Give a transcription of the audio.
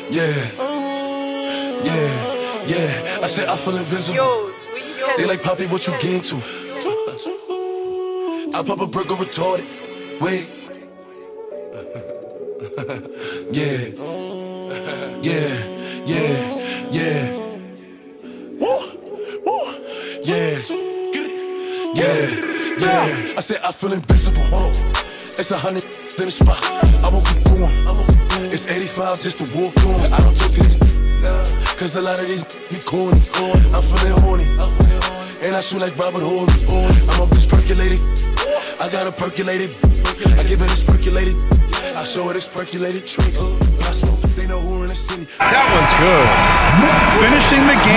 Yeah. I said I feel invisible. They like, Poppy, what you getting to? I pop a burger retarded. Wait. Yeah. Yeah. I said I feel invisible. Hold on. It's 100 in the spot. I won't keep going. It's 85 just to walk on. I don't talk to these cause a lot of these be corny. I'm feeling horny. And I shoot like Robert Horry. I'm off this percolated. I got a percolated. I give it this percolated. I show her this percolated tricks. I smoke, they know who in the city. That one's good. Finishing the game.